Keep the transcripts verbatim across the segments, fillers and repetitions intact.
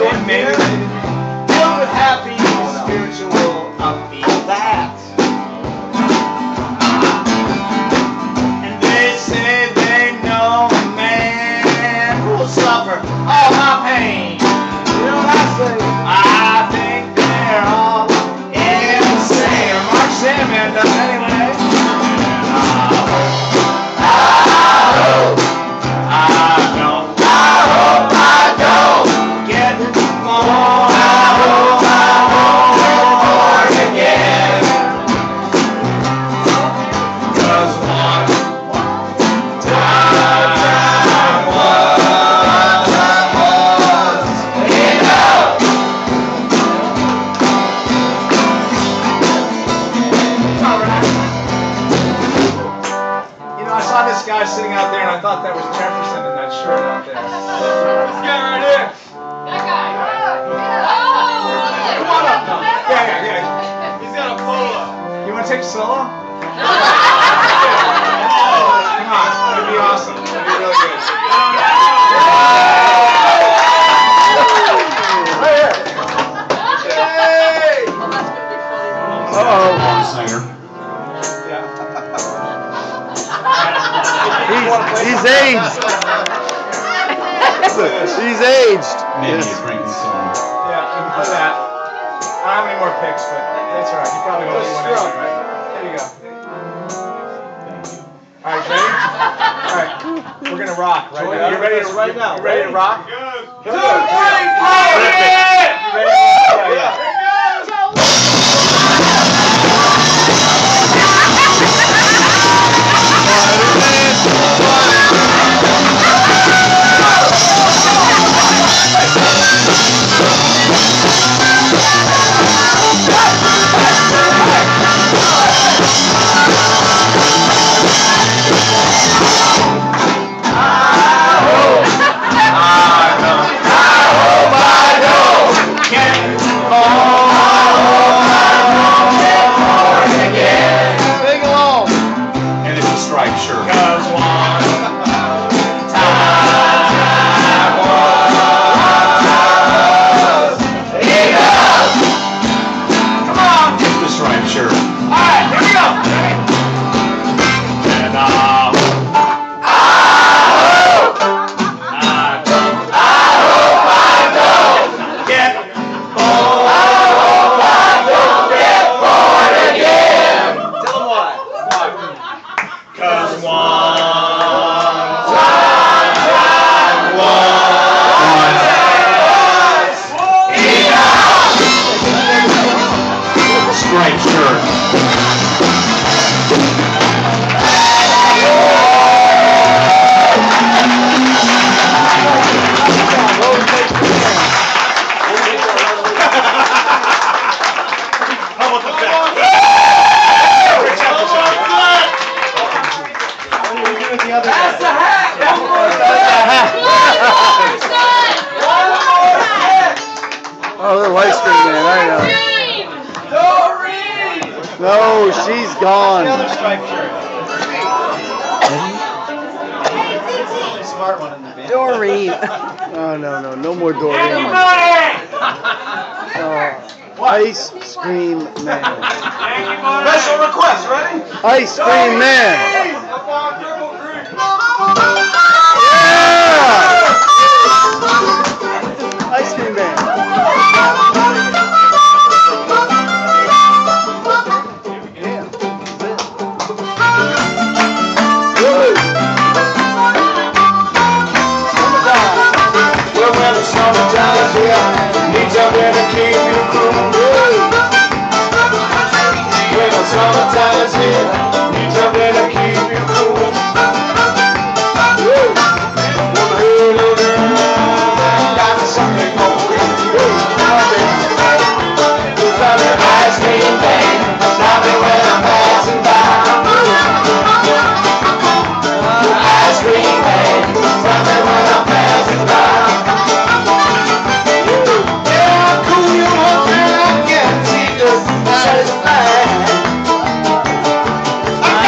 and maybe filled with happy, spiritual, upbeat that. And they say they know a man who'll suffer all my pain. You know what I say? I think they're all insane. Mark Sandman does anyway. Sitting out there, and I thought that was Jefferson in that shirt out there. This guy right here. That guy. Come on up now. Yeah, yeah, yeah. He's got a polo. You want to take a solo? Come on, it'd be awesome. It'd be really good. Right here. Hey! Uh-oh. Singer. He's aged. He's aged. Maybe a drinking song. Yeah, you can play that. I don't have any more picks, but that's all right. You probably won't want to, right? There you go. Thank you. All right, ready? All right, we're gonna rock right now. You ready to right now? You ready to rock? Good. Good. Perfect. You ready? Yeah, yeah. Oh, the ice cream man, I know. No, she's gone. Another striped shirt. Smart one in the band. Doreen. Oh, no, no, no more Doreen. Oh, ice cream man. Special request, ready? Ice cream man. Yeah! Ice cream man. Summertime's here, need something to keep you cool. When the summertime's here, need something to keep you cool. Little girl, got something for you. Love your ice cream man, stop me when I'm passing by. Ice cream man, stop me when I'm passing by. I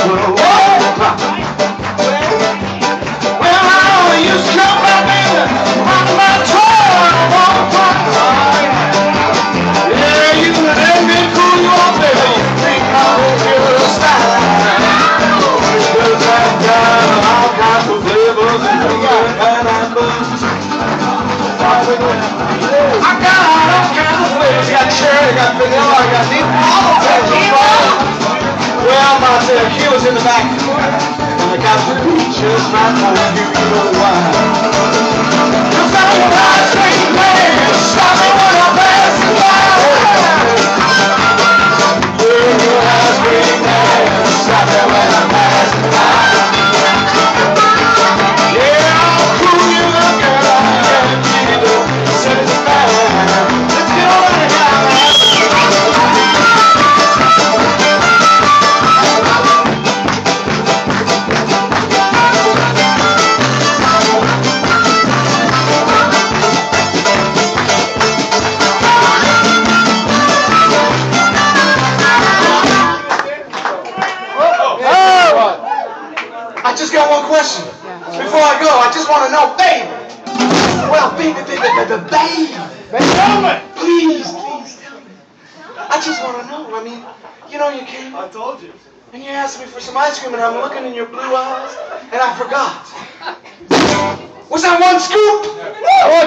Well, I only used to come back in rock my toy on the front. Yeah, you can let me cool you off, baby. Think I'll give it a style. Because I've got all kinds of flavors and you got pineapples. I got all kinds of flavors. Got cherry, got vanilla, I got deep, all the flavors. Well, my tequila's in the back, and I got the peaches right for you, you know why. Cause I'm a ice cream man, stop me when I'm passing by. You're an ice cream man, stop me when I'm passing by. Yeah, I'll cool you, little girl, and give you the satisfaction. Let's get on in here, man. I just got one question. Before I go, I just want to know, baby. Well, baby, baby, baby, baby. Please, please tell me. I just want to know. I mean, you know you came. I told you. And you asked me for some ice cream, and I'm looking in your blue eyes, and I forgot. Was that one scoop?